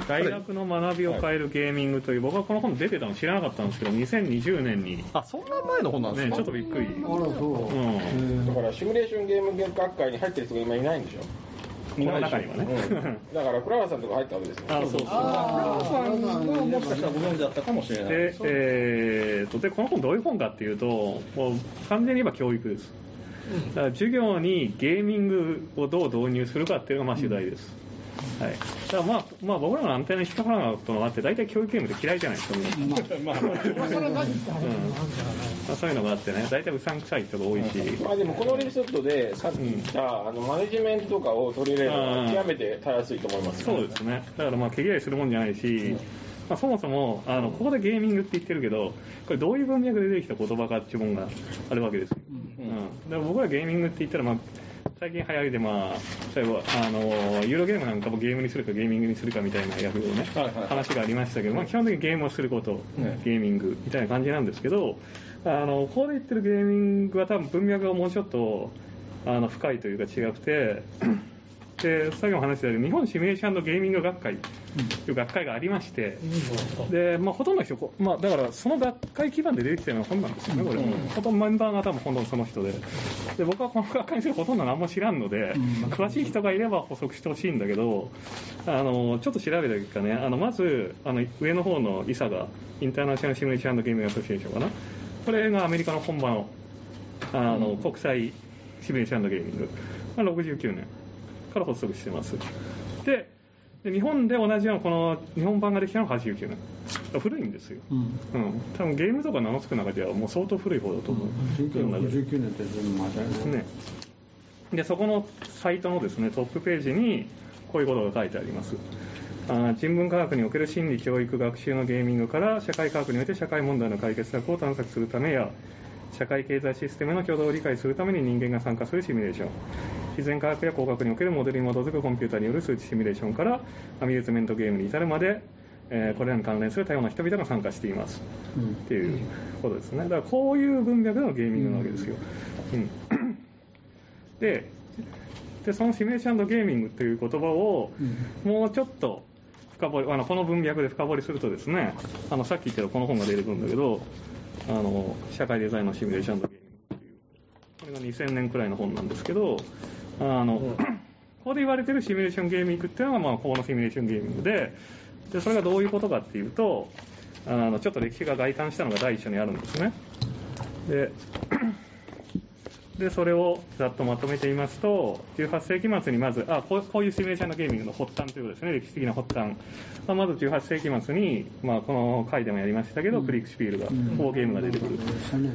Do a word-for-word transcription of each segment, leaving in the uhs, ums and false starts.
大学の学びを変えるゲーミングという、僕はこの本出てたの知らなかったんですけど、にせんにじゅうねんに。 あ、そんな前の本なんですか？ ね、ちょっとびっくり。 あら、そう。 うん。 だからシミュレーションゲーム学会に入ってる人が今いないんでしょ？ この中にはね。 うん、だから、フラワーさんとか入ったわけですよ。 あ、そうそう。フラワーさんがもしかしたらご存知だったかもしれない。 で、えーと、で、この本どういう本かっていうと、もう完全に言えば教育です。だから授業にゲーミングをどう導入するかっていうのがまあ主題です。うん、はい。だからまあ、まあ僕らのアンテナに引っかからなかったのがあって、大体教育ゲームって嫌いじゃないですか、みんな。まあ、まあ、それは何って話なんまあそういうのがあってね、大体うさんくさい人が多いし。 まあでもこのリセットで、さっき言った、うん、あの、マネジメントとかを取り入れるのは極めてたやすいと思います、 ね。そうですね。だからまあ毛嫌いするもんじゃないし、うんまあ、そもそもあのここでゲーミングって言ってるけど、これどういう文脈で出てきた言葉かっていうものがあるわけですよ。うんうん、だから僕らゲーミングって言ったら、まあ、最近流行りで、まあ、例えばあのユーロゲームなんかもゲームにするかゲーミングにするかみたいな役のね、はいはい、話がありましたけど、まあ、基本的にゲームをすること、うん、ゲーミングみたいな感じなんですけど、あのここで言ってるゲーミングは多分文脈がもうちょっとあの深いというか違くて。でさっきも話したように日本シミュレーション&ゲーミング学会という学会がありまして、うん、でまあ、ほとんどの人、まあ、だからその学会基盤で出てきたような本なんですよね、これ、うん、ほとんどメンバーが多分ほとんどその人で、で僕はこの学会にするほとんど何も知らんので、うん、詳しい人がいれば補足してほしいんだけど、あのちょっと調べた結果ね、あのまずあの上の方のイサガインターナショナルシミュレーション&ゲーミングアソシエーションかな、これがアメリカの本場の、あの、うん、国際シミュレーション&ゲーミング、まあ、ろくじゅうきゅうねんから発足してます。で、で日本で同じようなこの日本版ができたのははちじゅうきゅうねん。古いんですよ。うん。うん、多分ゲームとか名の付く中ではもう相当古い方だと思う。 はちじゅうきゅうねんって全部間違いない。 ね。で、そこのサイトのですね、トップページにこういうことが書いてあります。あ人文科学における心理教育学習のゲーミングから社会科学において社会問題の解決策を探索するためや社会経済システムの挙動を理解するために人間が参加するシミュレーション、自然科学や工学におけるモデルに基づくコンピューターによる数値シミュレーションからアミューズメントゲームに至るまで、えー、これらに関連する多様な人々が参加しています、うん、っていうことですね。だからこういう文脈のゲーミングなわけですよ、うん、で, でそのシミュレーション&ゲーミングという言葉をもうちょっと深掘り、あのこの文脈で深掘りするとですね、あのさっき言ったこの本が出てくるんだけど、あの社会デザインのシミュレーション&ゲーミングっていう、これがにせんねんくらいの本なんですけど、あの、うん、ここで言われてるシミュレーションゲーミングっていうのが、まあ、ここのシミュレーションゲーミングで、でそれがどういうことかっていうと、あのちょっと歴史が外観したのが第一章にあるんですね。ででそれをざっとまとめてみますと、じゅうはっせいき末にまず、あこう、こういうシミュレーションのゲーミングの発端ということですね、歴史的な発端。まあ、まずじゅうはっせいき末に、まあ、この回でもやりましたけど、うん、クリックシュピールが、うん、フォーゲームが出てくる。うん、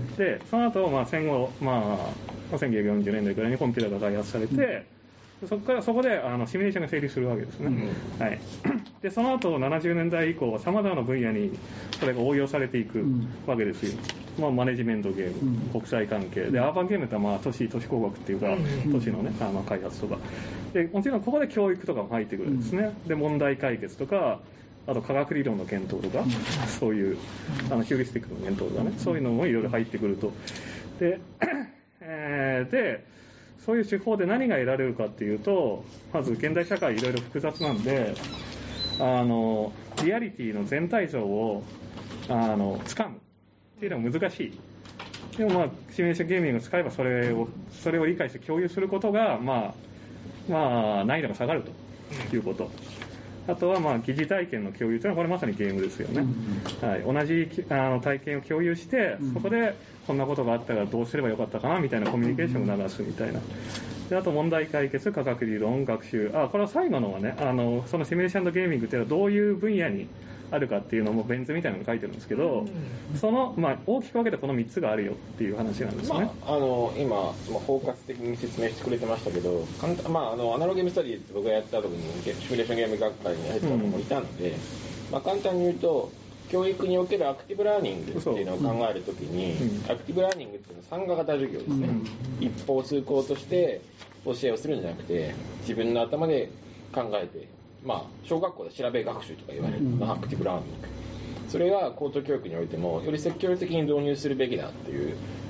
で、その後、まあ、戦後、まあ、せんきゅうひゃくよんじゅうねんだいくらいにコンピューターが開発されて、うん、そこから、そこで、あの、シミュレーションが成立するわけですね。うん、はい。で、その後、ななじゅうねんだい以降は様々な分野にそれが応用されていくわけですよ。まあ、マネジメントゲーム、うん、国際関係で、アーバンゲームってまあ都市都市工学っていうか、うん、都市のねあの開発とかで、もちろんここで教育とかも入ってくるんですね、うん、で問題解決とか、あと科学理論の検討とか、うん、そういうあのヒューリスティックの検討とかね、そういうのもいろいろ入ってくると。で、えー、でそういう手法で何が得られるかっていうと、まず現代社会いろいろ複雑なんで、あのリアリティの全体像をあの掴むっていうのは難しい。でもまあシミュレーションゲーミングを使えばそれをそれを理解して共有することがまあまあ難易度が下がるということ。あとはまあ疑似体験の共有というのはこれまさにゲームですよね。はい、同じあの体験を共有してそこでこんなことがあったからどうすればよかったかなみたいなコミュニケーションを促すみたいな。であと問題解決、科学理論、学習。あこれは最後のはね、あのそのシミュレーションゲーミングっていうのはどういう分野にあるかっていうのもベン図みたいなのが書いてるんですけど、うん、その、まあ、大きく分けてこのみっつがあるよっていう話なんですね。 まあ、あの今、まあ、包括的に説明してくれてましたけど、簡単、まあ、あのアナログゲームスタディって僕がやった時にシミュレーションゲーム学会に入った子もいたので、うんまあ、簡単に言うと教育におけるアクティブラーニングっていうのを考えるときに、うん、アクティブラーニングっていうのは参加型授業ですね、うん、一方通行として教えをするんじゃなくて自分の頭で考えて、まあ、小学校で調べ学習とか言われるのがアクティブラーニング、それが高等教育においてもより積極的に導入するべきだっていう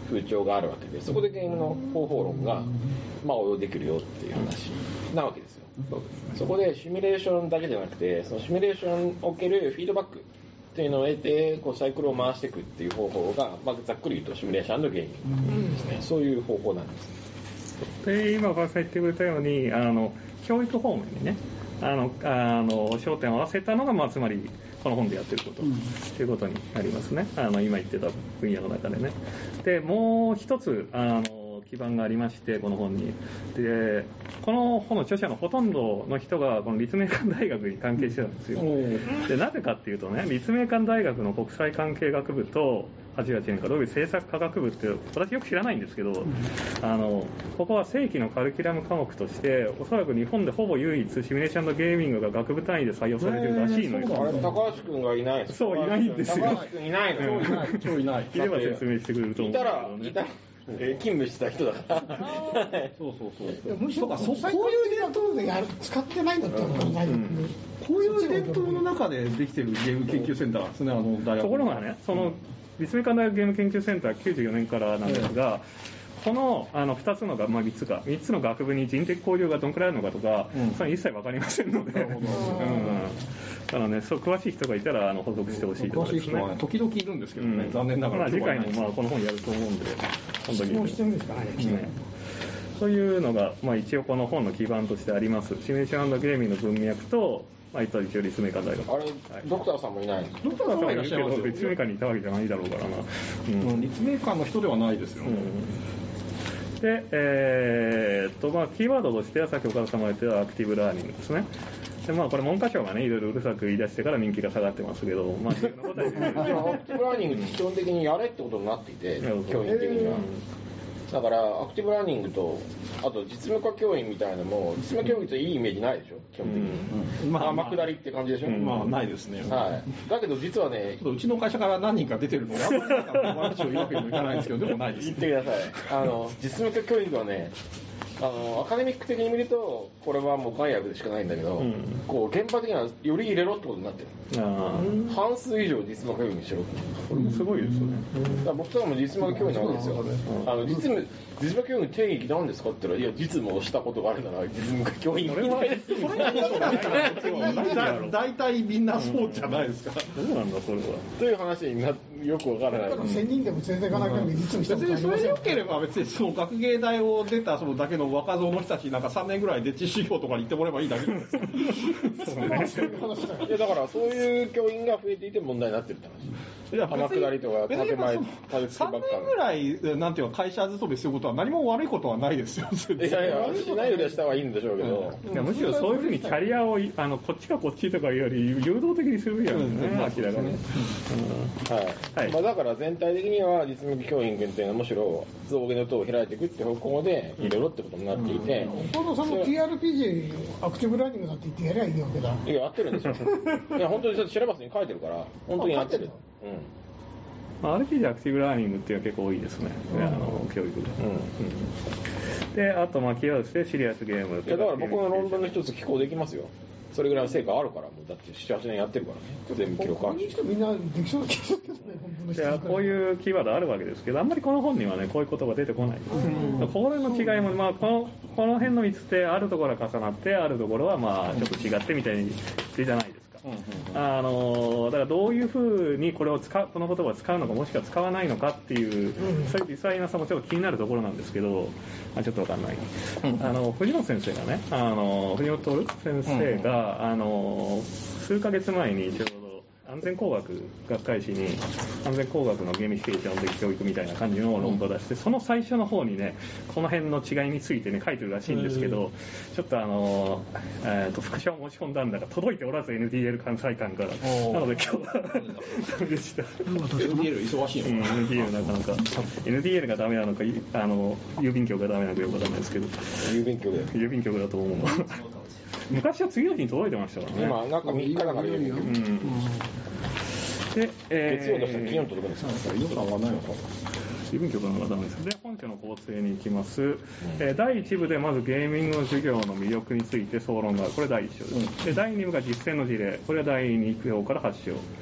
風潮があるわけで、そこでゲームの方法論が、まあ、応用できるよっていう話なわけですよ。そこでシミュレーションだけじゃなくて、そのシミュレーションにおけるフィードバックっていうのを得て、こうサイクルを回していくっていう方法が、まあ、ざっくり言うとシミュレーション&ゲーミングですね。そういう方法なんです。 で今、岡田さん言ってくれたように、あの教育方面にね、あのあの焦点を合わせたのが、まあ、つまりこの本でやってること、うん、ということになりますね。あの今言ってた分野の中でね。でもう一つあの基盤がありまして、この本に。で、この本の著者のほとんどの人がこの立命館大学に関係してたんですよ。で、なぜかっていうとね、立命館大学の国際関係学部とはちじゅうはちねんかどういう政策科学部って私よく知らないんですけど、うん、あのここは正規のカリキュラム科目としておそらく日本でほぼ唯一シミュレーション&ゲーミングが学部単位で採用されてるらしいのよ。 あれ高橋君がいない。 そういないんですよ。 高橋君いないの。 今日いない。今日いない。 いれば説明してくれると思うんだけどね。 いたらいたらえー、勤務してた人だからそうそうそうむしろこういう伝統でやる使ってないんだったらない、うん、 こういう伝統の中でできてるゲーム研究センターですね、あの大学。 ところがね、その立命館大学ゲーム研究センターきゅうじゅうよねんからなんですが、えー、このあのふたつの、まあ、みっつかみっつの学部に人的交流がどのくらいあるのかとか、うん、それは一切わかりませんので、うん、だからね、そう詳しい人がいたらあの補足してほしいところですね。 詳しい人は、ね、時々いるんですけどね、うん、残念ながら。 まあ、次回もまあこの本やると思うんで、本当に、 質問してるんですかね。 そういうのが、まあ、一応この本の基盤としてあります。シミュレーション&ゲーミングの文脈と、まあ、一応立命館大学。 あれ、はい、ドクターさんもいないの？ ドクターさんはいるけど、立命館にいたわけじゃないだろうからな。 うん、立命館の人ではないですよね。 うん、で、えー、っと、まあ、キーワードとしては、さっき岡田さんも言ってたアクティブラーニングですね。でまあ、これ文科省がね、いろいろうるさく言い出してから人気が下がってますけど、まあ、自分のことは言ってる。 アクティブラーニングって基本的にやれってことになっていて、教員的には。だからアクティブラーニングとあと実務化教員みたいなのも実務教員といいイメージないでしょ基本的に、うんうん、まあ天下りって感じでしょ、うん、 まあないですね、 はい、だけど実はねうちの会社から何人か出てるのであんまり話を言うわけにもいかないんですけどでもないです、 言ってください。あの実務化教員はねあのアカデミック的に見るとこれはもう害悪でしかないんだけど、うん、こう現場的にはより入れろってことになってる。あ半数以上実務教員にしろ。 これもすごいですよね。 だ僕とかも実務教員なわけですよ。あの実務実務教員の定義何ですかって言ったらいや実務をしたことがあるなら実務教員みたいな。 大体みんなそうじゃないですか。 どうなんだそれは。 という話になよくわからない。 せんにんでも連れていかなきゃ実務したことありません。 それでよければ別にその学芸大を出たそのだけの若造の人たちなんかさんねんぐらいで知修行とかに行ってもらえばいいだけなんですよ。 いやだからそういう教員が増えていて問題になってるって話。いや天下りとか建前立て付けばっかり。さんねんぐらいなんていうか会社勤めすることは何も悪いことはないですよ。 いやいやしないよりはした方がいいんでしょうけど。 いやむしろそういうふうにキャリアをあのこっちかこっちとかいうより誘導的にするべきなんですね。明らかに。 はい。まあだから全体的には実務教員っていうのはむしろ象牙の塔を開いていくって方向で入れろってことになっていて。 岡田さんの ティーアールピージー アクティブラーニングだって言ってやりゃいいわけだ。 いややってるんですよ。いや本当にシラバスに書いてるから本当にやってる。うん。 アールピージー アクティブラーニングっていうのは結構多いですね、うん、あの教育で、うんうん、であとまあキーワードとしてシリアスゲーム。 いやだから僕の論文の一つ寄稿できますよ。それぐらいの成果あるから、もうだってななはちねんやってるからね。全部記録ある。 みんなできそうな気がするけどね、本当に。 いやこういうキーワードあるわけですけど、あんまりこの本にはねこういう言葉出てこない。うん、これの違いもまあこのこの辺のみっつってあるところは重なってあるところはまあちょっと違ってみたいにじゃないですか。あのだからどういうふうにこれを使うこの言葉を使うのかもしくは使わないのかっていう、うん、そういう微細な差もちょっと気になるところなんですけど、あちょっとわかんない。うん、あの藤本先生がね、あの藤本先生が、うん、あの数ヶ月前にちょうど安全工学学会誌に安全工学のゲーミフィケーション的教育みたいな感じの論文を出して、その最初の方にねこの辺の違いについてね書いてるらしいんですけど、ちょっとあの、えー、と副賞申し込んだんだが届いておらず エヌディーエル 関西館から、なので今日はダメでした。 エヌディーエル 忙しいのかな、うん、エヌディーエル なかなか エヌディーエル がダメなのかあの郵便局がダメなのかよくわかんないですけど、 郵便局で郵便局だと思う昔は次の日に届いてましたからね。 今なんかみっかだから郵便局、うんで、えー、 月曜だったら金曜に届くんですか。予算はないのか。 郵便局の方なんです。で、本書の構成に行きます。うん、えー、だいいち部でまずゲーミングの授業の魅力について総論がある。これだいいち章です。うん、で、だいに部が実践の事例。これはだいに章からはち章。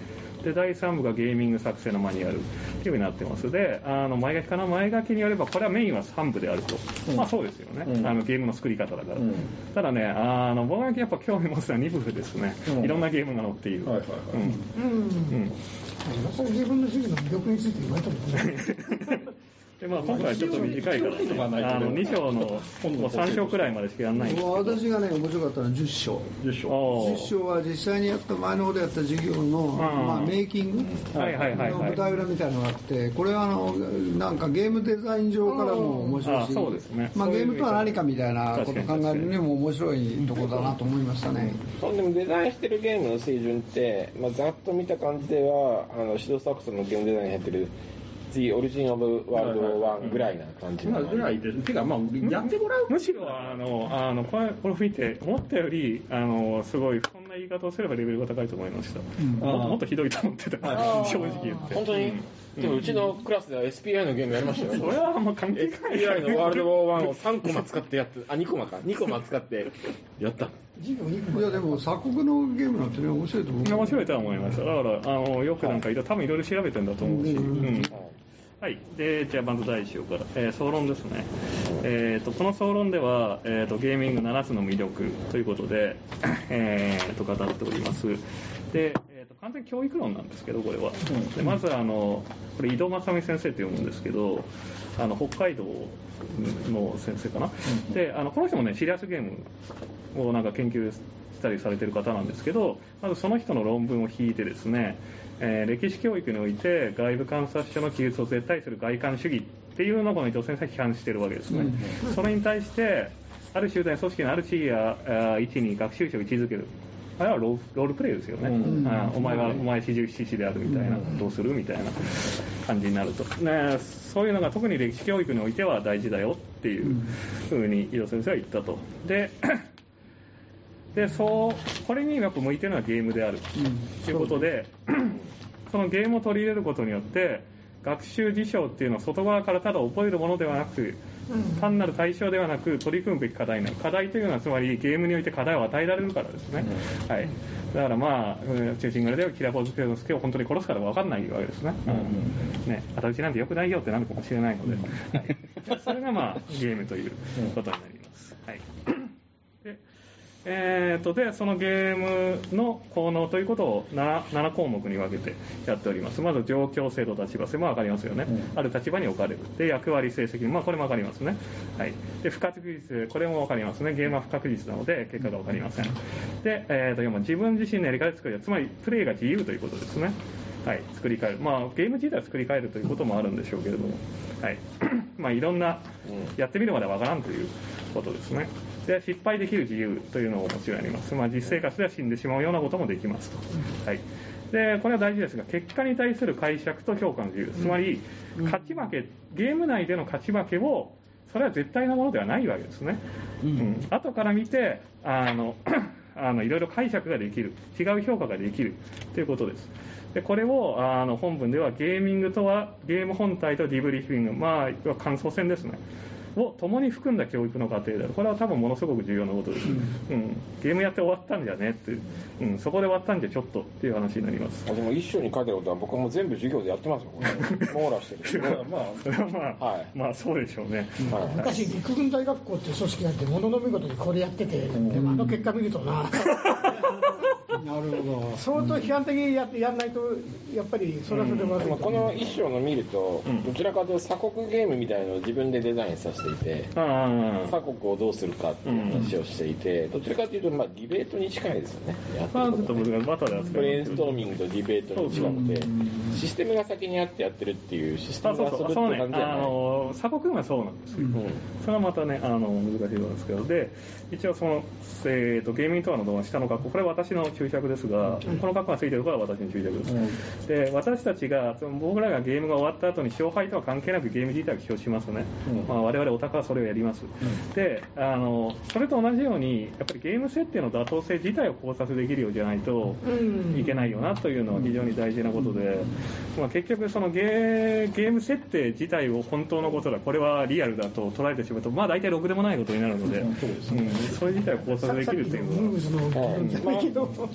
でだいさん部がゲーミング作成のマニュアルっていうふうになってます。で、あの前書きかな、前書きによればこれはメインはさん部であると、うん、まあそうですよね、うん、あのゲームの作り方だから、うん、ただね、あの僕がやっぱ興味持つのはに部ですね、うん、いろんなゲームが載っている。はいはいはい、うんうんうん、 それ自分の主義の魅力について言われたことないでまあ、今回ちょっと短いから、ね、あのに章のもうさん章くらいまでしかやらないんですけど、 私がね面白かったのはじゅっ章。じゅっ章。じゅっ章は実際にやった前の方でやった授業の、まあ、メイキングの舞台裏みたいなのがあって、これはあのなんかゲームデザイン上からも面白いし、 そうですね、 まあ、ゲームとは何かみたいなことを考えるにも面白いところだなと思いましたね。 そうでもデザインしてるゲームの水準って、まあ、ざっと見た感じではあのシドサクソンのゲームデザインに入ってる次オリジン・オブ・ワールドワンぐらいな感じの、 まあ、ぐらいで、てかまあやってもらうむしろあのあのこれこれ見て思ったよりあのすごいこんな言い方をすればレベルが高いと思いました、うん、も, っともっとひどいと思ってた正直言って本当に、うん、でもうちのクラスでは エスピーアイ のゲームやりましたよ。 それはあんま関係ない。 エスピーアイ のワールドワーワンをさんコマ使ってやってあにコマかにコマ使ってやったいやでも鎖国のゲームなんてね面白いと思う。 面白いとは思いました。だからあのよくなんかいろ多分いろいろ調べてるんだと思うし、うんうんはい、でじゃあまずだいいっ章から、えー、総論ですね、えー、とこの総論では、えー、とゲーミングななつの魅力ということで、えー、と語っております。で、えー、と完全に教育論なんですけどこれは、うん、でまずあのこれ井戸正美先生と読むんですけどあの北海道の先生かな、うん、であのこの人もねシリアスゲームをなんか研究したりされてる方なんですけど、まずその人の論文を引いてですね、えー、歴史教育において外部観察者の記述を絶対する外観主義っていうのをこの伊藤先生は批判しているわけですね、うん、それに対してある集団組織のある地位や位置に学習者を位置づける、あれはロール、ロールプレイですよね、うん、あお前はお前四十七士であるみたいな、うん、どうするみたいな感じになると、ね、そういうのが特に歴史教育においては大事だよっていうふうに伊藤先生は言ったと。ででそうこれにやっぱ向いてるのはゲームであるということで、うん、そのゲームを取り入れることによって学習事象っていうのは外側からただ覚えるものではなく、うん、単なる対象ではなく取り組むべき課題になる。課題というのはつまりゲームにおいて課題を与えられるからですね、うんはい、だからまあ中心蔵ではキラポーズペロスケを本当に殺すから分かんないわけですね、うんうんね、仇討ちなんて良くないよってなるかもしれないので、うんはい、それがまあゲームということになります、はいでえー、とでそのゲームの効能ということを 7, なな項目に分けてやっております。まず状況性と立場性も分かりますよね、うん、ある立場に置かれる。で役割成績、まあ、これも分かりますね、はい、で不確実、これも分かりますね。ゲームは不確実なので結果が分かりません。で、えー、とよんばん自分自身のやり方で作る、つまりプレイが自由ということですね。はい、作り変える、まあ、ゲーム自体は作り変えるということもあるんでしょうけれども、はいまあ、いろんなやってみるまでわからんということですね。で失敗できる自由というのももちろんあります、まあ、実生活では死んでしまうようなこともできますと、はい、でこれは大事ですが結果に対する解釈と評価の自由、つまり勝ち負け、ゲーム内での勝ち負けをそれは絶対なものではないわけですね、うんうん、後から見てあのあのいろいろ解釈ができる、違う評価ができるということです。でこれをあの本文ではゲーミングとはゲーム本体とディブリーフィング、まあ感想戦ですねを共に含んだ教育の過程である。これは多分ものすごく重要なことです、うんうん、ゲームやって終わったんじゃねって、うん、そこで終わったんじゃちょっとっていう話になります。 あでも一章に書いてあることは僕はもう全部授業でやってますよ、網羅してるまあそれはまあ、はい、まあそうでしょうね、 はい、昔陸軍大学校っていう組織があってものの見事にこれやってて、うん、でもあの結果見るとななるほど。 相当批判的にやってやらないとやっぱりそれはそれでまずい、 うん、この一章の見ると、うん、どちらかというと鎖国ゲームみたいなのを自分でデザインさせていて、鎖国をどうするかっていう話をしていて、うん、どちらかというとまあディベートに近いですよね。やってることね、ブレインストーミングとディベートに近くて、システムが先にあってやってるっていうシステムが遊ぶって感じじゃない。そうそう、あの鎖国はそうなんですよ、うん、それはまたねあの難しいところですけど、で一応その、えー、とゲーミングとはの動画下の学校、これは私の注釈ですが、うん、この括弧がついてるから私の注釈です、うん、で私たちが僕らがゲームが終わった後に勝敗とは関係なくゲーム自体を起床しますね、うんまあ、我々オタクはそれをやります、うん、であのそれと同じようにやっぱりゲーム設定の妥当性自体を考察できるようじゃないといけないよなというのは非常に大事なことで、まあ、結局そのゲー、ゲーム設定自体を本当のことだ、これはリアルだと捉えてしまうと、まあ大体ろくでもないことになるので、うん、それ自体を考察できるっていうのは、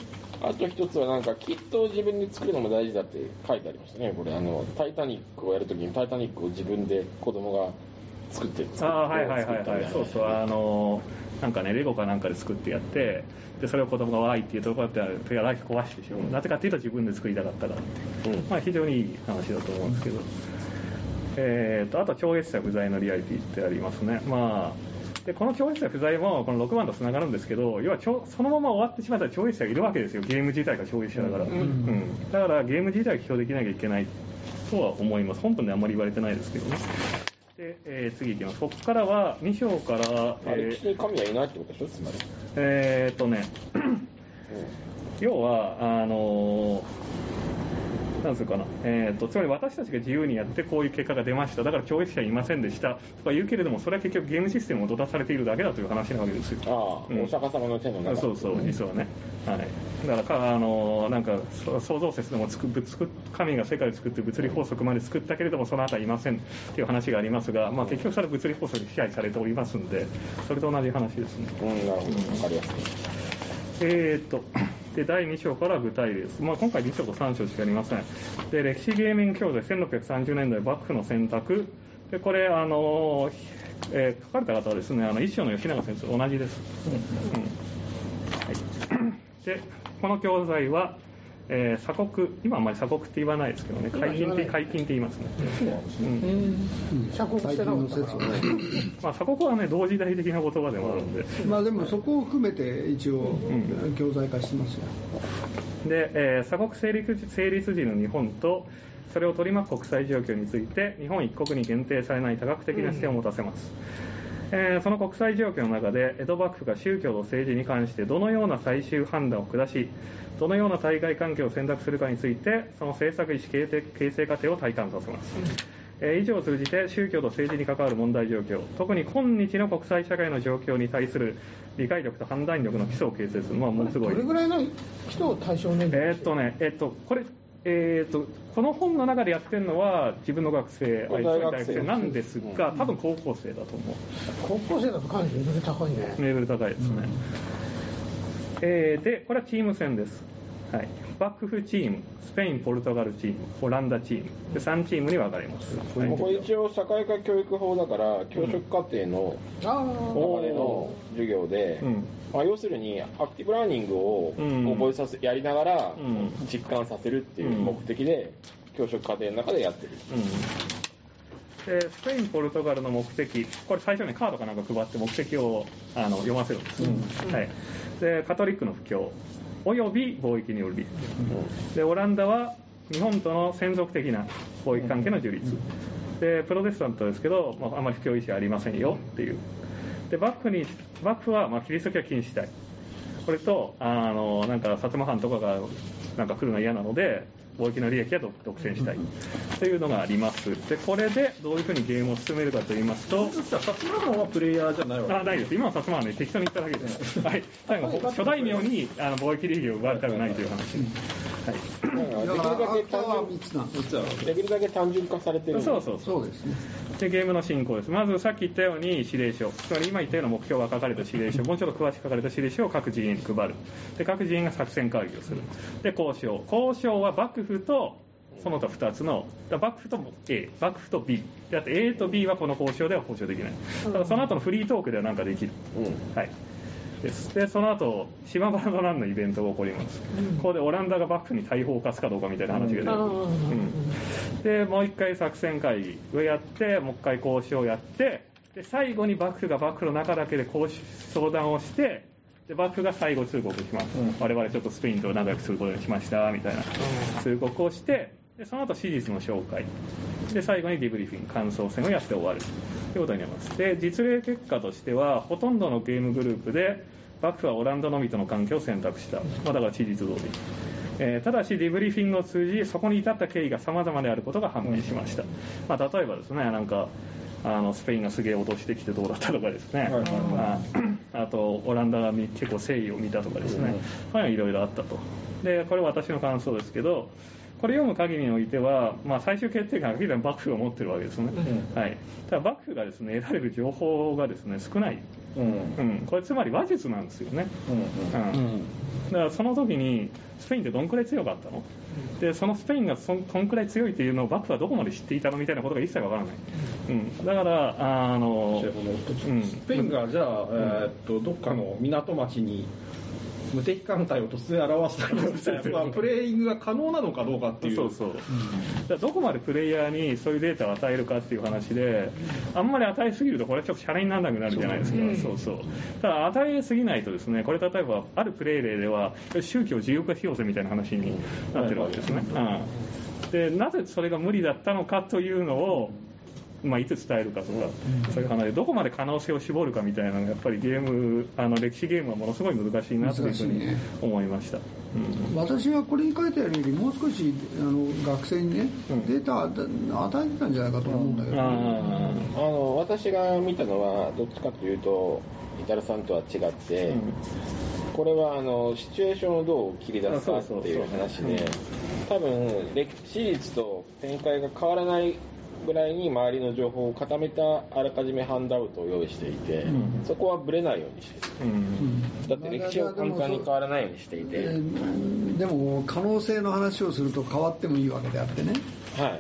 あと一つはなんかキットを自分で作るのも大事だって書いてありましたね。これあのタイタニックをやるときにタイタニックを自分で子供が作って作ってああはいはいはいはいそうそうあのなんかねレゴかなんかで作ってやってでそれを子供がわーいっていうところで手がライフ壊してしまう、うん、なぜかっていうと自分で作りたかったからっていう、うん、まあ非常にいい話だと思うんですけど、うん、えーとあと超越者不在のリアリティってありますね。まあでこの超越者不在もこのろくばんとつながるんですけど、要はちょそのまま終わってしまったら超越者がいるわけですよ。ゲーム自体が超越者だから、うんうん、だからゲーム自体が起動できなきゃいけないとは思います。本編であんまり言われてないですけどね。で、えー、次いきます。ここからはに章から、 えー、歴史に神はいないってことでしょ、つまり。 えーっとね、要はあのーなんつうかな、えー、とつまり私たちが自由にやってこういう結果が出ました、だから超越者いませんでしたとか言うけれども、それは結局ゲームシステムを閉ざされているだけだという話なわけですよ。 ああ、うん、お釈迦様の手の中、 そうそう実はね、はい、だからかあのなんか創造説でもつくつく神が世界を作って物理法則まで作ったけれどもその後はいませんっていう話がありますが、まあ、結局それは物理法則に支配されておりますんで、それと同じ話ですね。 うん、なるほど、分かりやすい。 えー、っとでだいに章から具体例です。まあ、今回に章とさん章しかありません。で歴史ゲーミング教材せんろっぴゃくさんじゅうねんだい幕府の選択でこれあの、えー、書かれた方はですねあの一章の吉永先生同じです、うんはい、でこの教材はえー、鎖国、今はあんまり鎖国って言わないですけどね、解禁って解禁って言いますね。 鎖国してなかったから。 まあ鎖国はね同時代的な言葉でもあるんで。 まあでもそこを含めて一応教材化してますよ。 で、えー、鎖国成立成立時の日本とそれを取り巻く国際状況について日本一国に限定されない多角的な視点を持たせます。うんえー、その国際状況の中で江戸幕府が宗教と政治に関してどのような最終判断を下しどのような対外関係を選択するかについてその政策意思形成過程を体感させます、えー、以上を通じて宗教と政治に関わる問題状況特に今日の国際社会の状況に対する理解力と判断力の基礎を形成する、まあ、ものすごいどれぐらいの人を対象年齢えーっとねえーっとこれえー、とこの本の中でやってるのは自分の学生、大学生なんですが、多分高校生だと思う。 高校生だとかなりレベル高いね。 レベル高いですね。うん、えー、で、これはチーム戦です。はい、幕府チーム、スペイン、ポルトガルチーム、オランダチームでさんチームに分かれます。 はい、これ一応社会科教育法だから教職課程の中での授業で、うんまあ、要するにアクティブラーニングを覚えさせ、うん、やりながら実感させるっていう目的で教職課程の中でやってる、 うん、でスペイン、ポルトガルの目的これ最初にカードかなんか配って目的をあの読ませるんです、うんはい、でカトリックの布教および貿易による利、うん、でオランダは日本との専属的な貿易関係の樹立でプロテスタントですけど、まあ、あまり布教意思はありませんよっていうで幕府に幕府はまあキリスト教は禁止したいこれとあのなんか薩摩藩とかがなんか来るのは嫌なので貿易の利益は独占したいというのがあります。でこれでどういうふうにゲームを進めるかといいますと薩摩藩はプレイヤーじゃないわけあないです。今は薩摩藩ね適当に言っただけです、はい、最後諸大名にあの貿易利益を奪われたくないという話、はい、 だからできるだけ単純できるだけ単純化されてるそうそうそうですね。でゲームの進行です。まずさっき言ったように指令書つまり今言ったような目標が書かれた指令書もうちょっと詳しく書かれた指令書を各陣営に配るで各陣営が作戦会議をするで交渉交渉は幕府とその他ふたつの幕府と A 幕府と B だって A と B はこの交渉では交渉できないただその後のフリートークではなんかできる、うんはいですでその後島原の乱のイベントが起こります、うん、ここでオランダが幕府に大砲を貸すかどうかみたいな話が出る、うんうん、でもう一回作戦会議をやってもう一回交渉をやってで最後に幕府が幕府の中だけで交渉相談をしてで幕府が最後通告します、うん、我々ちょっとスペインと仲良くすることにしましたみたいな通告をしてでその後史実の紹介で最後にディブリフィン感想戦をやって終わるということになります。で実例結果としてはほとんどのゲームグループで幕府はオランダのみとの関係を選択した、まあ、だから史実通り、えー、ただしディブリフィングを通じそこに至った経緯が様々であることが判明しました、まあ、例えばですねなんかあのスペインがすげえ落としてきてどうだったとかですね、はいはいはい、あ, あとオランダが結構誠意を見たとかですね、うん、いろいろあったと。でこれは私の感想ですけどこれ読む限りにおいては、まあ、最終決定権は幕府が持ってるわけですね、うんはい、ただ幕府がですね得られる情報がですね少ないうんうん、これつまり話術なんですよね、うんうんうん、だからその時にスペインってどんくらい強かったの、でそのスペインがそんくらい強いっていうのを幕府はどこまで知っていたのみたいなことが一切わからない、うん、だからあの、 うん、スペインがじゃあ、えー、っとどっかの港町に無敵艦隊を突然表したりみたいなプレイングが可能なのかどうかっていう、 そうそう、うん、だからどこまでプレイヤーにそういうデータを与えるかっていう話で、あんまり与えすぎるとこれちょっとシャレにならなくなるじゃないですか。そうそう、ただ与えすぎないとですね、これ例えばあるプレイ例では宗教自由化しようぜみたいな話になってるわけですね、うん、でなぜそれが無理だったのかというのをまあ、いつ伝えるかとか、うん、そういう話でどこまで可能性を絞るかみたいなのがやっぱりゲームあの歴史ゲームはものすごい難しいなというふうに思いました、ねうん、私はこれに書いてあるよりもう少しあの学生にね、うん、データを与えてたんじゃないかと思うんだけど、ね、 あの私が見たのはどっちかというとイタルさんとは違って、うん、これはあのシチュエーションをどう切り出すかっていう話で、多分歴史率と展開が変わらないぐらいに周りの情報を固めたあらかじめハンドアウトを用意していて、うん、そこはブレないようにしている、うん、だって歴史は簡単に変わらないようにしていて、 でも、でも可能性の話をすると変わってもいいわけであってね、 はい、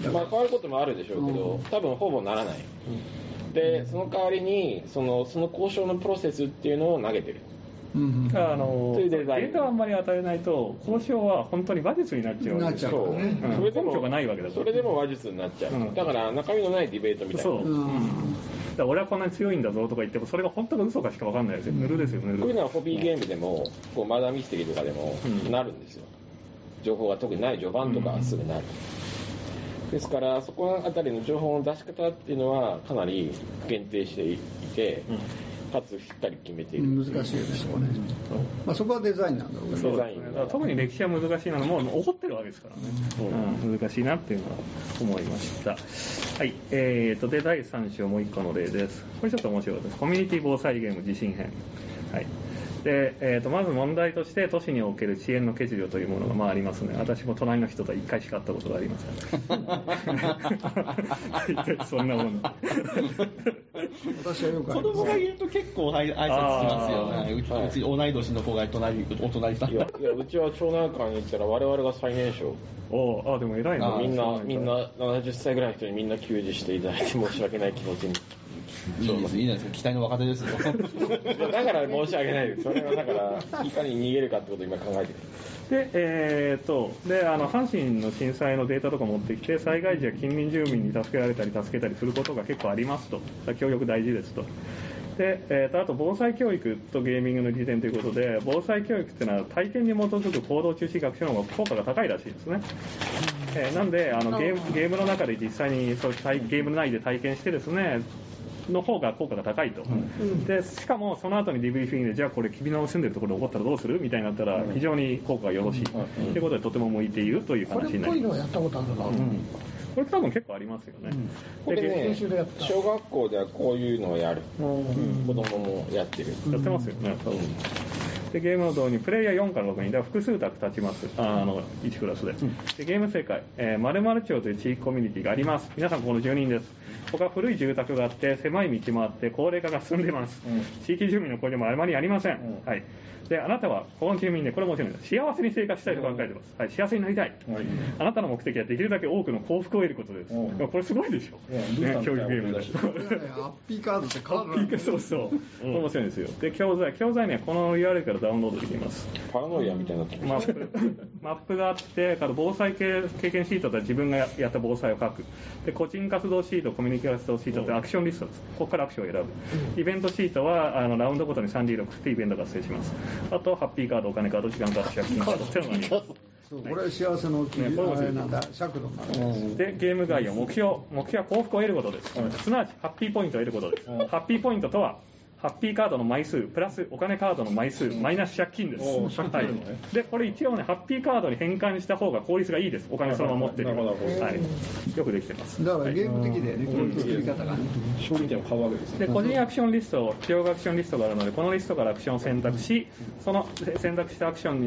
まあ、変わることもあるでしょうけど、うん、多分ほぼならない、うん、でその代わりにその、その交渉のプロセスっていうのを投げてる、 うん、あのデータをあんまり与えないと交渉は本当に話術になっちゃうわけですよ、ね、うん、それでも根拠がないわけだから、 それでも話術になっちゃう、うん、だから中身のないディベートみたいな、そう、うん、 だから俺はこんなに強いんだぞとか言ってもそれが本当か嘘かしか分かんないですよ、ぬるですよ、ぬる。 こういうのはホビーゲームでもこうマダーミステリーとかでもなるんですよ、うん、情報が特にない序盤とかすぐなる、うん、ですからそこのあたりの情報の出し方っていうのはかなり限定していて、うん、かつしっかり決めている。 難しいですよね、うん、まあ、そこはデザインなんだろうけど、 デザイン、ね、だから特に歴史は難しいのも起こってるわけですからね、うんうん、難しいなっていうのは思いました。はい、えーとでだいさん章もういっこの例です。これちょっと面白かったです。コミュニティ防災ゲーム地震編。はい、でえー、とまず問題として都市における遅延の欠如というものがまあありますね。私も隣の人といっかいしか会ったことがありませんそんなもん私はよく子供がいると結構挨拶しますよね。うち、はい、うち同い年の子が隣お隣さん、 いやいや、うちは町内会に行ったら我々が最年少。 おあでも偉いな。 みんなみんなななじゅっさいぐらいの人にみんな給仕していただいて申し訳ない気持ちに。 いいです、いいです、期待の若手ですよ。 だから申し訳ないです。それはだからいかに逃げるかってことを今考えてる。 で、えー、とであの阪神の震災のデータとか持ってきて、災害時は近隣住民に助けられたり助けたりすることが結構ありますと、協力大事ですと。で、えー、とあと防災教育とゲーミングの利点ということで、防災教育っていうのは体験に基づく行動中止学習の方が効果が高いらしいですね。えー、なんであのゲームゲームの中で実際にそうゲーム内で体験してですねの方が効果が高いと、うん、でしかもその後にディブリーフィングでじゃあこれ君の住んでるところで起こったらどうするみたいになったら非常に効果がよろしい、うん、ということでとても向いているという話になります。これっぽいのはやったことあるな、うん、これ多分結構ありますよね、うん、 これね小学校ではこういうのをやる、うん、子供もやってる、 やってますよね、多分、うん、でゲームの導入プレイヤーよんからろくにんでは複数択立ちます、あのいちクラスで、うん、でゲーム正解、えー、〇〇町という地域コミュニティがあります。皆さんこの住人です。他古い住宅があって狭い道もあって高齢化が進んでいます、うん、地域住民の声でもあまりありません、うん、はい、であなたはこの住民でこれもちろん幸せに生活したいと考えています、はい、幸せになりたい、はい、あなたの目的はできるだけ多くの幸福を得ることです、うん、これすごいでしょ、うんね、教育ゲームだしハッピーカードってカードなんですよ。そうそう、うん、面白いんですよ。で教材教材ねこの ユーアールエル からダウンロードできます。 パラノイアみたいになってマップマップがあってから防災経験シートでは自分がやった防災を書く。で個人活動シート、コミュニティ活動シートってアクションリストです。ここからアクションを選ぶ。イベントシートはあのラウンドごとに スリーディーろく ってイベントが発生します。あとハッピーカード、お金カード、時間カード、借金カードっていうのがあります。 そうこれは幸せの大きい、ね、これはなんだ尺度になるんです。でゲーム概要、目標目標は幸福を得ることです、うん、すなわちハッピーポイントを得ることです、うん、ハッピーポイントとはハッピーカードの枚数プラスお金カードの枚数マイナス借金です、うん、はい、でこれ一応ねハッピーカードに変換した方が効率がいいです。お金そのまま持ってる、はい、よくできてます。 だからゲーム的でね、こういう作り方がね、 勝利点を買うわけですね。 で個人アクションリスト、地方アクションリストがあるのでこのリストからアクションを選択し、その選択したアクションに、え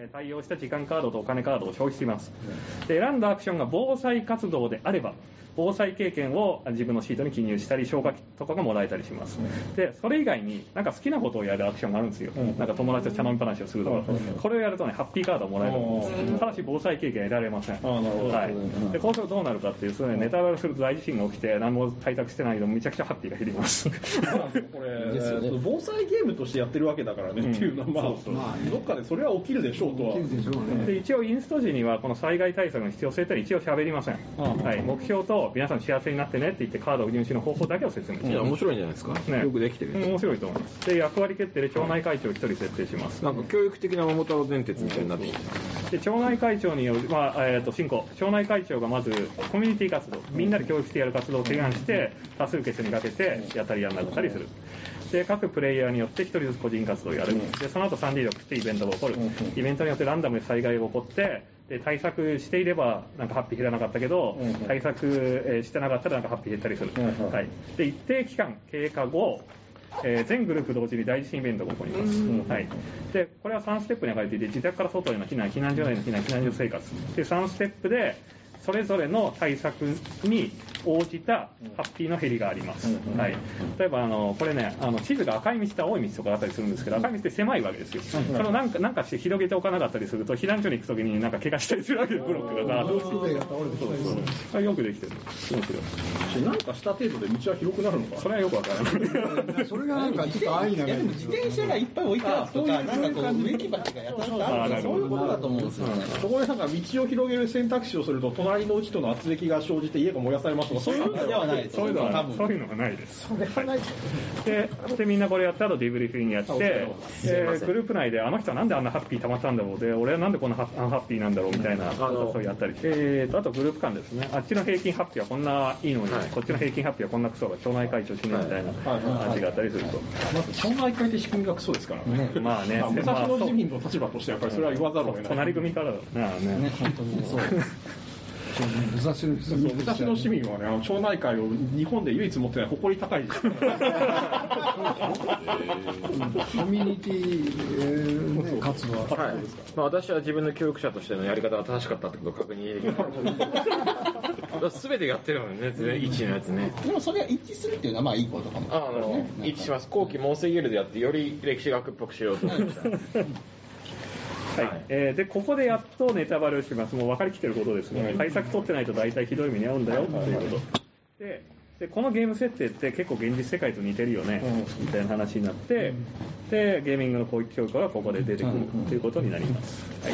対応した時間カードとお金カードを消費します。で選んだアクションが防災活動であれば防災経験を自分のシートに記入したり消火器とかがもらえたりします。でそれ以外になんか好きなことをやるアクションがあるんですよ。なんか友達と茶飲み話をするとか、これをやるとねハッピーカードをもらえるんです。ただし防災経験は得られません。はい、でこうするとどうなるかっていうと、ね、ネタバレすると大地震が起きて何も対策してないのめちゃくちゃハッピーが減ります。 これ、ね、防災ゲームとしてやってるわけだからね、うん、っていうのは、まあ、そうそう、まあ、どっかでそれは起きるでしょうとは。 で一応インスト時にはこの災害対策の必要性って一応喋りません。はい、目標と皆さん幸せになってねって言ってカードを入手の方法だけを説明します。 いや面白いんじゃないですか、ね、よくできてる。 面白いと思います。で役割決定で町内会長をひとり設定します。 なんか教育的な桃太郎電鉄みたいになってきて、 で町内会長による、まあえー、と進行町内会長がまずコミュニティ活動、みんなで協力してやる活動を提案して多数決にかけてやったりやらなかったりする。で各プレイヤーによってひとりずつ個人活動をやる。でその後 スリーディー を食ってイベントが起こる。イベントによってランダムで災害が起こってで対策していればなんかハッピー減らなかったけど、対策してなかったらなんかハッピー減ったりする。はい、で一定期間経過後、えー、全グループ同時に大地震イベントが起こります。はい、でこれはさんステップに分かれていて、自宅から外への避難、避難所への避難、避難所生活でさんステップでそれぞれの対策に応じたハッピーの減りがあります。はい、例えばあのこれね、あの地図が赤い道と青い道とかあったりするんですけど、赤い道って狭いわけですよ。それをなんかなんかして広げておかなかったりすると避難所に行くときになんか怪我したりするわけで、ブロックがな。それよくできてる。面白い。 なんかした程度で道は広くなるのか。 それはよくわからない。 それがなんかちょっと安易な。 いやでも自転車がいっぱい置いてあるとか、なんかこう植木鉢がやったことあるとか、そういうことだと思うんですよね。 そこでなんか道を広げる選択肢をすると隣のうちとの圧力が生じて家が燃やされますとか、そういうのではないです。 そういうのはそういうのがないです。で、でみんなこれやった後ディブリフィングやって、えグループ内であの人はなんであんなハッピー溜まったんだろうで、俺はなんでこんなハッピーなんだろうみたいなことをやったり、えーとあとグループ間ですね。あっちの平均ハッピーはこんないいのに、はい、こっちの平均ハッピーはこんなクソが町内会長しねみたいな感じがあったりすると。 まず町内会って仕組みがクソですからね。 まあね、 武蔵野市民の立場としてやっぱりそれは言わざるを得ない。 隣組からだね。ね本当にそう。 武蔵野市民武蔵野市民はね、あの町内会を日本で唯一持ってない誇り高いです。コミュニティ、ね、活動は、 はい、まあ、私は自分の教育者としてのやり方が正しかったってことを確認できる。全てやってるのね、一致のやつね。 でもそれが一致するっていうのはまあいいことかも、ね。 あの一致します。後期モンスギルドやってより歴史学っぽくしようと思いました。 はい、えー、でここでやっとネタバレをします。もう分かりきってることですね。対策取ってないと大体ひどい目に遭うんだよということ。ででこのゲーム設定って結構現実世界と似てるよね、うん、みたいな話になって、うん、でゲーミングの教育がここで出てくるということになります。はい、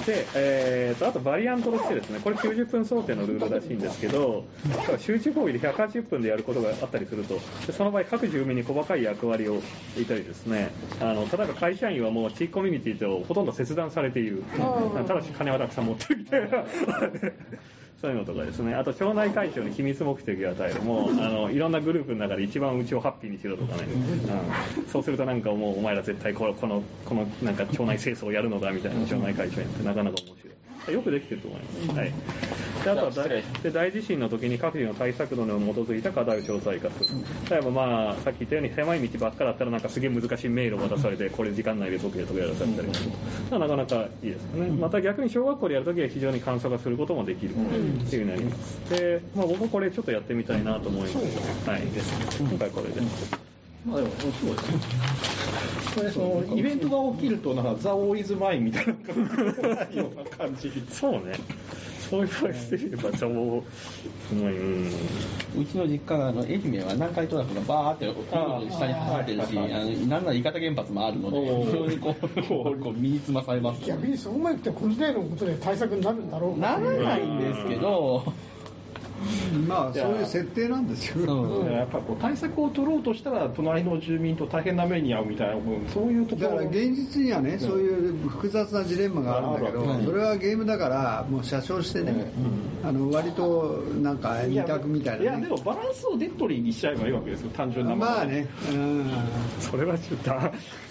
で、えー、とあとバリアントとしてですね、これきゅうじゅっぷん想定のルールらしいんですけど、集中攻撃でひゃくはちじゅっぷんでやることがあったりすると、でその場合各住民に細かい役割をいたりですね、あの例えば会社員はもう地域コミュニティとほとんど切断されている、ただし金はたくさん持ってるみたいなそういうのとかですね。あと町内会長に秘密目的を与える。もうあのいろんなグループの中で一番うちをハッピーにしろとかね、うん、そうするとなんかもうお前ら絶対このこのこのなんか町内清掃をやるのだみたいな町内会長にってなかなか面白い。よくできてると思います。はい。であとは大で大地震の時に各自の対策度に基づいた課題を調査化する。例えばまあさっき言ったように狭い道ばっかだったらなんかすげえ難しい迷路を渡されてこれ時間内で解けとかやらされたりすると、なかなかいいですよね。また逆に小学校でやるときは非常に簡素化することもできるっていうようになります。で、まあ僕これちょっとやってみたいなと思います。はい。今回これで。 まあでもそうですね。これそのイベントが起きるとなんかザオーイズマインみたいなような感じ。 そうね。そういう声してればザオー、 うちの実家があの愛媛は南海トラフがバーって下に走ってるし、あのなんなら伊方原発もあるので、非常にこうこう身につまされます。 逆にそこまでいってこの時代のことで対策になるんだろうか。ならないんですけど。 まあそういう設定なんですよ。 うん、やっぱこう対策を取ろうとしたら隣の住民と大変な目に遭うみたいな、そういうところ。 だから現実にはね、そういう複雑なジレンマがあるんだけど、うん、それはゲームだからもう車掌してね、うん、あの割となんか二択みたいな、ね、 いや、いやでもバランスをデッドリーにしちゃえばいいわけですよ、単純な。 まあね、うん、 それはちょっと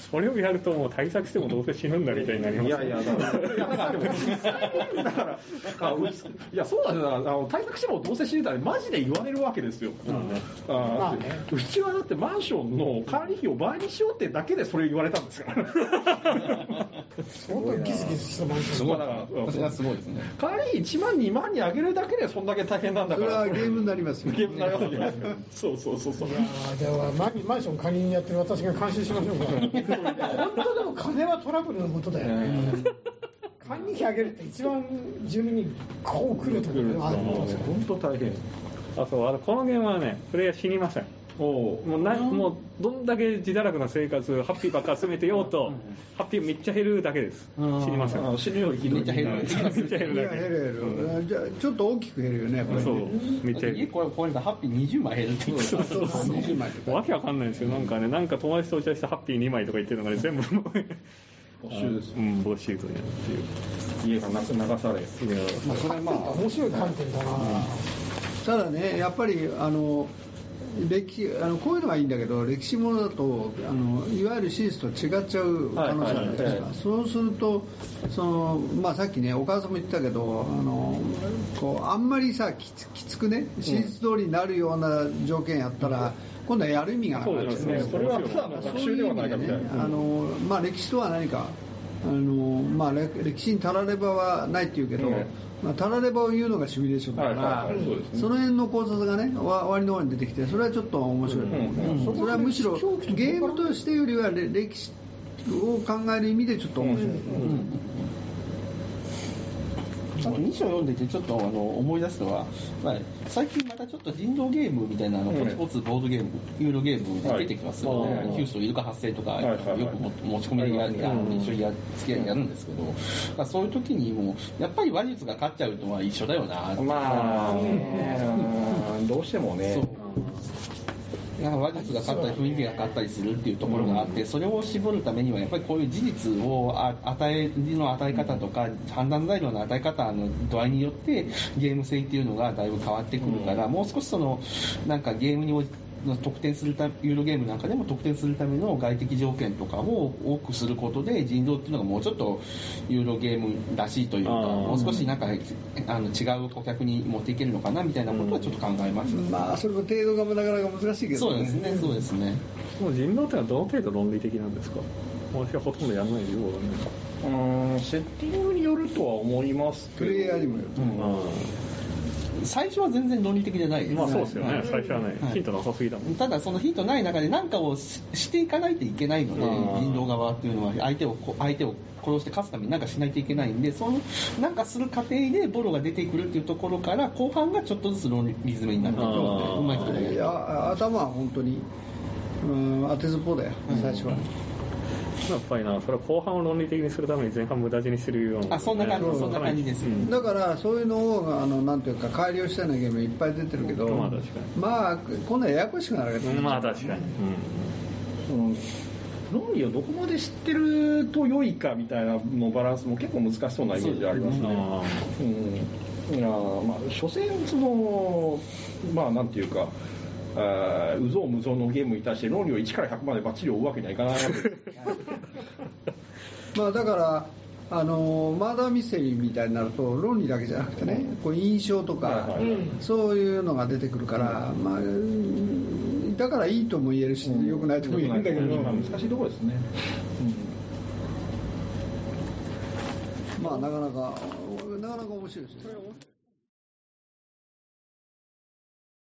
それをやるともう対策してもどうせ死ぬんだみたいになります。 いやいや、だから、いやだからでも実際にだから、あうちいやそうなんだよ、あの対策してもどうせ死ぬたらマジで言われるわけですよ。うんね、あまあね、うちはだってマンションの管理費を倍にしようってだけでそれ言われたんですから。 相当ギスギスしたマンション。 すごいだから、それはすごいですね。 管理費いちまんにまんに上げるだけでそんだけ大変なんだから。 それはゲームになりますよ。 ゲームになりますよ。そうそうそうそう。 いやではマンマンション管理人やってる私が監視しましょうか。本当でも金はトラブルのことだよね。管理費上げるって一番住民にこう来るところがあるんですよ。 本当大変。 あそうあのこのゲームはねプレイヤー死にません。おもうなもうどんだけ自堕落な生活ハッピーばっか集めてようと、ハッピーめっちゃ減るだけです。死にません。 死ぬよりひどい。 めっちゃ減る。 めっちゃ減るだけ。 減る減る。じゃあちょっと大きく減るよね。これそうめっちゃ減る。 家これこれハッピーにじゅうまい減るって言ってそうそうそうにじゅうまいとか。 わけわかんないんですよ。なんかねなんか友達とお茶してハッピーにまいとか言ってるのがね全部没収です。 うん、没収というっていう家が流され。 まあそれまあ面白い観点だな。 ただねやっぱりあの。歴史あのこういうのがいいんだけど歴史ものだとあのいわゆる史実と違っちゃう可能性があるじゃないですか、そうするとその、まあ、さっきねお母さんも言ってたけどあのこうあんまりさきつ、きつくね史実通りになるような条件やったら、うん、今度はやる意味がなくなっちゃう。 そうですね。それはただの学習ではないかみたいな。 あのまあ歴史とは何かあのまあ歴史にたらればはないっていうけど。うんまあ、たらればを言うのがシミュレーションだから、はいはいはい そ, ね、その辺の考察がね終わりの方に出てきてそれはちょっと面白いと思う、うんうん、それはむしろゲームとしてよりは歴史を考える意味でちょっと面白い、うんうんに章読んでてちょっとあの思い出すのは、まあ、最近またちょっと人狼ゲームみたいなのポツポツボードゲームユーロゲームで出てきますよね、はい、ヒューストイルカ発生とか、はいはいはい、よく持ち込みでやる、はい、一緒にや付き合いやるんですけど、まあ、そういう時にもやっぱり話術が勝っちゃうとは一緒だよなまあ、ね、どうしてもねなんか話術が勝ったり雰囲気が勝ったりするっていうところがあって、それを絞るためにはやっぱりこういう事実を与えの与え方とか判断材料の与え方の度合いによってゲーム性っていうのがだいぶ変わってくるから、もう少しそのなんかゲームに得点するたユーロゲームなんかでも得点するための外的条件とかを多くすることで人狼っていうのがもうちょっとユーロゲームらしいというかもう少しなんかあの違う顧客に持っていけるのかなみたいなことはちょっと考えました、ね、 まあそれも程度がなかなか難しいけどね。 そうですねそうですね。 もう人狼ってのはどの程度論理的なんですか。私はほとんどやらないでようーんセッティングによるとは思いますけどプレイヤーにもよる、うん最初は全然論理的じゃないです、 まあそうですよね、最初はね、はい、ヒントなさすぎだもん。 ただそのヒントない中で何かを し, していかないといけないので、人狼側っていうのは相手を相手を殺して勝つために何かしないといけないんで、その何かする過程でボロが出てくるっていうところから後半がちょっとずつ論理詰めになってくるので、うまい人がやる。 いや頭は本当にうん当てずっぽうだよ、最初は。 やっぱりな、それは後半を論理的にするために前半無駄死にするような。 あ、そんな感じ、そんな感じです。 だからそういうのをあのなんていうか改良したようなゲームいっぱい出てるけど、 まあ確かに。 まあ今度はややこしくなるわけです。 まあ確かに。 うん。うん論理をどこまで知ってると良いかみたいなのバランスも結構難しそうなイメージありますね。うん。いやまあ所詮そのまあなんていうか。あうぞうむぞうのゲームに対して論理をいちからひゃくまでバッチリ追うわけにはいかないわけですまあだからあのマーダーミステリーみたいになると論理だけじゃなくてね、こう印象とか、はいはいはい、そういうのが出てくるから、まあ、だからいいとも言えるし、うん、良くないとも言えるんだけど、 まあ、難しいところですね、 うん、まあなかなかなかなか面白いですね。